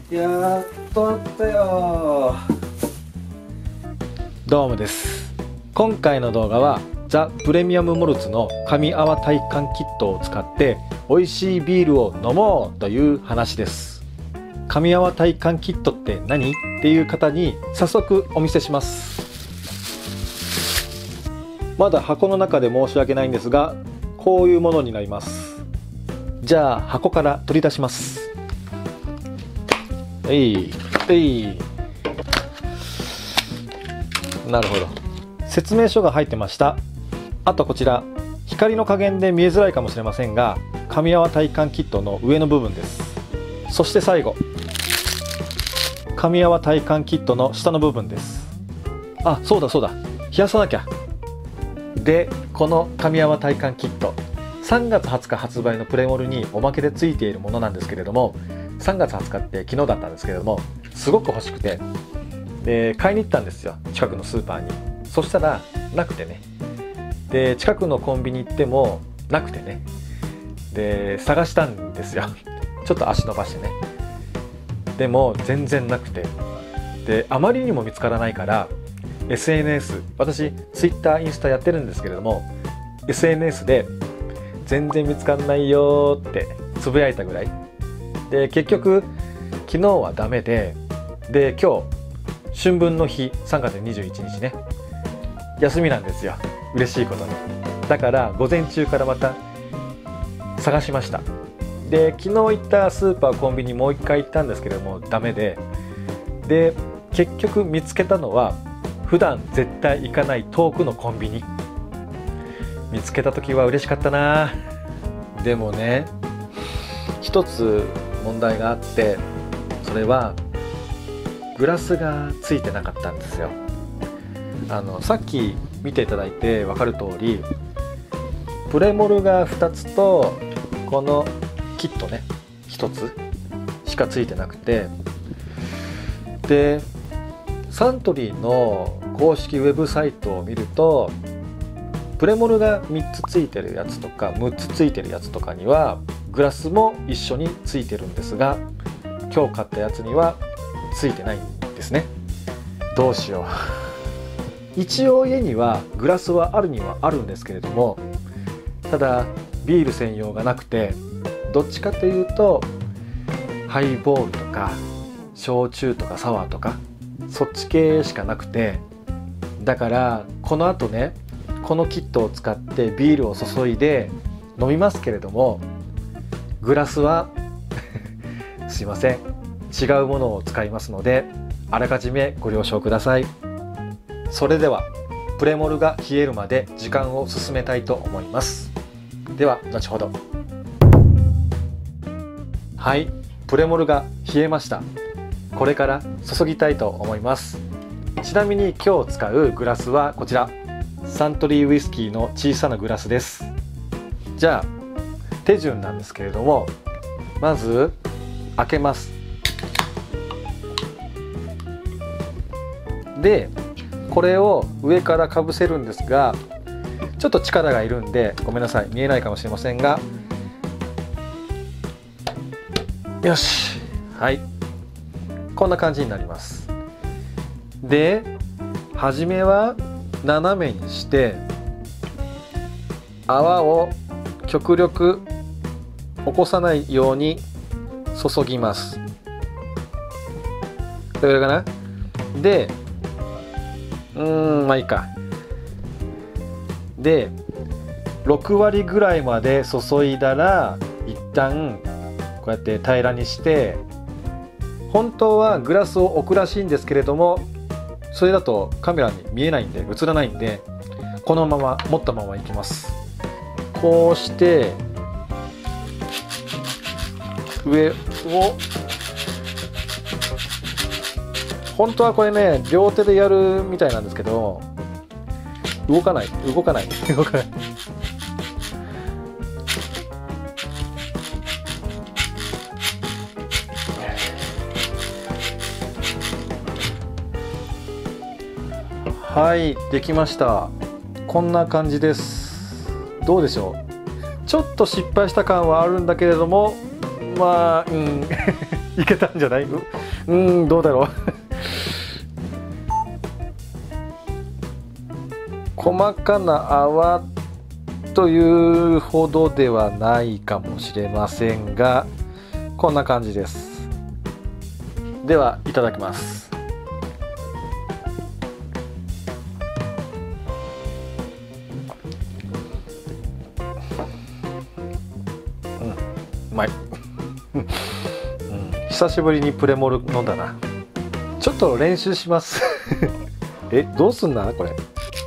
やっとあったよ。どうもです。今回の動画はザ・プレミアム・モルツの神泡体感キットを使って美味しいビールを飲もうという話です。神泡体感キットって何っていう方に早速お見せします。まだ箱の中で申し訳ないんですが、こういうものになります。じゃあ箱から取り出します。なるほど。説明書が入ってました。あとこちら、光の加減で見えづらいかもしれませんが、神泡体感キットの上の部分です。そして最後、神泡体感キットの下の部分です。あ、そうだそうだ、冷やさなきゃ。で、この神泡体感キット、3月20日発売のプレモルにおまけでついているものなんですけれども、3月20日って昨日だったんですけれども、すごく欲しくて、で買いに行ったんですよ、近くのスーパーに。そしたらなくてね。で近くのコンビニ行ってもなくてね。で探したんですよちょっと足伸ばしてね。でも全然なくて、であまりにも見つからないから SNS、 私 Twitter、インスタやってるんですけれども、 SNS で全然見つかんないよってつぶやいたぐらいで、結局昨日はダメで、で今日春分の日3月21日ね、休みなんですよ、嬉しいことに。だから午前中からまた探しました。で昨日行ったスーパーコンビニもう一回行ったんですけれどもダメで、で結局見つけたのは普段絶対行かない遠くのコンビニ。見つけた時は嬉しかったな。でもね、一つ問題があって、それはグラスがついてなかったんですよ。さっき見ていただいて分かる通り、プレモルが2つとこのキットね1つしかついてなくて、でサントリーの公式ウェブサイトを見ると、プレモルが3つついてるやつとか6つついてるやつとかにはグラスも一緒についてるんですが、今日買ったやつにはついてないんですね。どうしよう一応家にはグラスはあるにはあるんですけれども、ただビール専用がなくて、どっちかというとハイボールとか焼酎とかサワーとかそっち系しかなくて、だからこの後ね、このキットを使ってビールを注いで飲みますけれども、グラスはすいません、違うものを使いますので、あらかじめご了承ください。それではプレモルが冷えるまで時間を進めたいと思います。では後ほど。はい、プレモルが冷えました。これから注ぎたいと思います。ちなみに今日使うグラスはこちら、サントリーウイスキーの小さなグラスです。じゃあ手順なんですけれども、まず開けます。でこれを上からかぶせるんですが、ちょっと力がいるんでごめんなさい、見えないかもしれませんが、よし、はい、こんな感じになります。で初めは斜めにして泡を極力起こさないように注ぎます。これかな。でまあいいか。で6割ぐらいまで注いだら一旦こうやって平らにして、本当はグラスを置くらしいんですけれども、それだとカメラに見えないんで映らないんで、このまま持ったままいきます。こうして上を、本当はこれね両手でやるみたいなんですけど、動かない動かない動かない。はい、できました。こんな感じです。どうでしょう。ちょっと失敗した感はあるんだけれども、まあいけたんじゃない？ どうだろう細かな泡というほどではないかもしれませんが、こんな感じです。ではいただきます。うまい久しぶりにプレモル飲んだな。ちょっと練習しますどうすんなこれ。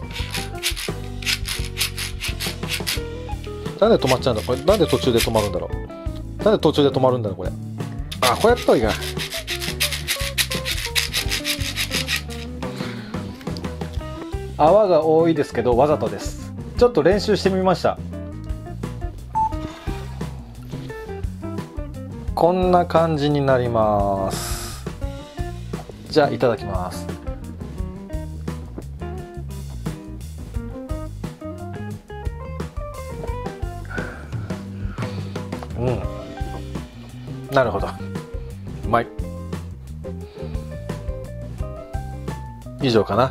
なんで止まっちゃうんだこれ。なんで途中で止まるんだろう。なんで途中で止まるんだろうこれ。あ、こうやったらいいか。泡が多いですけどわざとです。ちょっと練習してみました。こんな感じになります。じゃあいただきます。なるほど、うまい。以上かな。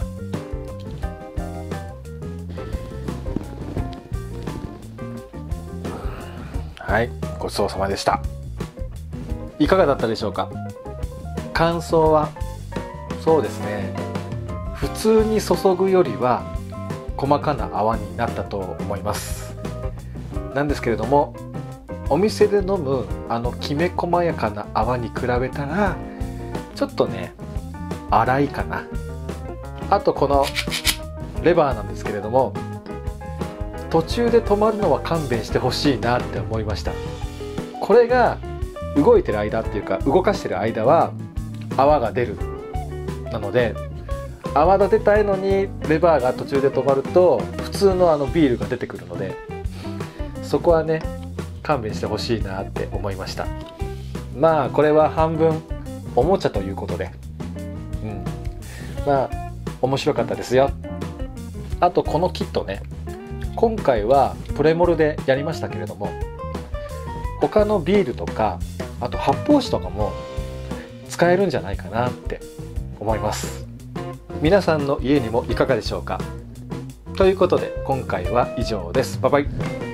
はい、ごちそうさまでした。いかがだったでしょうか。感想はそうですね、普通に注ぐよりは細かな泡になったと思います。なんですけれども、お店で飲むきめ細やかな泡に比べたらちょっとね粗いかな。あとこのレバーなんですけれども、途中で止まるのは勘弁してほしいなって思いました。これが動いてる間っていうか動かしてる間は泡が出るなので、泡立てたいのにレバーが途中で止まると普通のビールが出てくるので、そこはね勘弁してほしいなって思いました。まあこれは半分おもちゃということで、まあ面白かったですよ。あとこのキットね、今回はプレモルでやりましたけれども、他のビールとかあと発泡酒とかも使えるんじゃないかなって思います。皆さんの家にもいかがでしょうか。ということで今回は以上です。バイバイ。